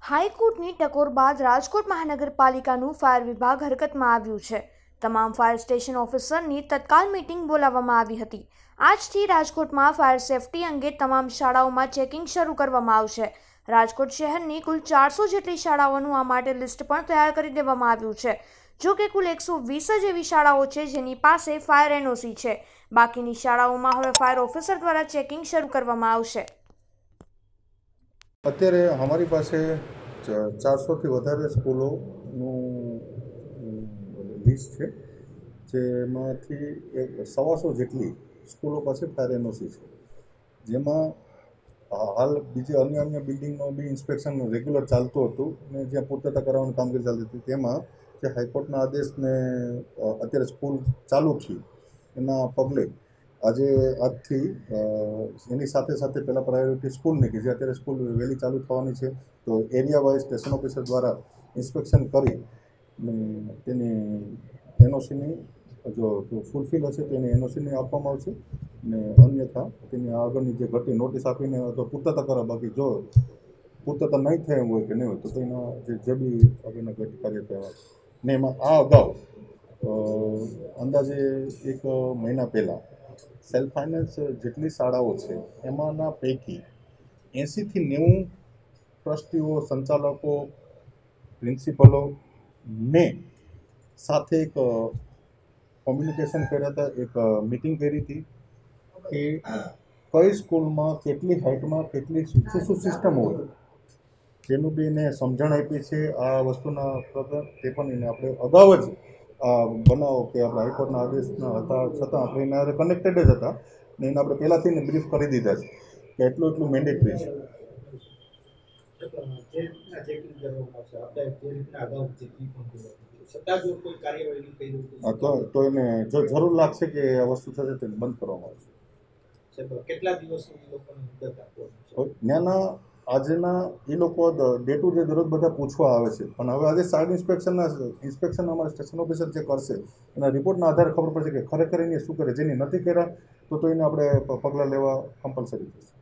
હાઈકોર્ટની ટકોર બાદ રાજકોટ મહાનગરપાલિકાનું ફાયર વિભાગ હરકતમાં આવ્યું છે। તમામ ફાયર સ્ટેશન ઓફિસરની તત્કાલ મીટિંગ બોલાવવામાં આવી હતી। આજથી રાજકોટમાં ફાયર સેફટી અંગે તમામ શાળાઓમાં ચેકિંગ શરૂ કરવામાં આવશે। રાજકોટ શહેરની કુલ 400 જેટલી શાળાઓનું આ માટે લિસ્ટ પણ તૈયાર કરી દેવામાં આવ્યું છે। જો કે કુલ 120 જ એવી શાળાઓ છે જેની પાસે ફાયર એનઓસી છે। બાકીની શાળાઓમાં હવે ફાયર ઓફિસર દ્વારા ચેકિંગ શરૂ કરવામાં આવશે। અત્યારે અમારી પાસે 400થી વધારે સ્કૂલોનું લિસ્ટ છે, જેમાંથી 125 જેટલી સ્કૂલો પાસે ફાયર એનઓસી છે, જેમાં હાલ બીજી અન્ય બિલ્ડિંગમાં બી ઇન્સ્પેક્શન રેગ્યુલર ચાલતું હતું અને જ્યાં પૂર્તતા કરાવવાની કામગીરી ચાલતી હતી તેમાં જે હાઈકોર્ટના આદેશને અત્યારે સ્કૂલ ચાલુ છે એના પગલે આજથી એની સાથે પહેલાં પ્રાયોરિટી સ્કૂલની કે જે અત્યારે સ્કૂલ વહેલી ચાલુ થવાની છે, તો એરિયા વાઇઝ સ્ટેશન ઓફિસર દ્વારા ઇન્સ્પેક્શન કરી તેની એનઓસીની જો ફૂલફિલ હશે તો એને એનઓસીની આપવામાં આવશે ને અન્યથા તેની આગળની જે ઘટી નોટિસ આપીને અથવા પૂર્તતા કરાવ, બાકી જો પૂર્તતા નહીં થાય એમ હોય કે નહીં હોય તો એના જે બી આગળના ઘટી કાર્ય થયા ને એમાં આ અગાઉ અંદાજે 1 મહિના પહેલાં સેલ્ફ ફાઇનાન્સ જેટલી શાળાઓ છે એમાંના પૈકી 80થી 90 ટ્રસ્ટીઓ, સંચાલકો, પ્રિન્સિપલો ને સાથે એક કોમ્યુનિકેશન કર્યા હતા, એક મિટિંગ કરી હતી કે કઈ સ્કૂલમાં કેટલી હાઇટમાં કેટલી શું સિસ્ટમ હોય તેનું બી એને સમજણ આપી છે। આ વસ્તુના તે પણ એને આપણે અગાઉ જ બનાવો કે આપણે હાઈકોર્ટના આદેશના હતા છતાં આપણે એના કનેક્ટેડ જ હતા ને એને આપણે પહેલાંથી બ્રીફ કરી દીધા છે કે એટલું મેન્ડેટરી છે। તો એને જો જરૂર લાગશે કે આ વસ્તુ થશે તો બંધ કરવામાં આવશે। કેટલા દિવસ ત્યાંના આજના એ લોકો ડે ટુ ડે દરરોજ બધા પૂછવા આવે છે, પણ હવે આજે સાઇડ ઇન્સ્પેક્શન અમારા સ્ટેશન ઓફિસર જે કરશે એના રિપોર્ટના આધારે ખબર પડશે કે ખરેખર એને શું કરે, જેની નથી કર્યા તો એને આપણે પગલાં લેવા કમ્પલસરી થશે।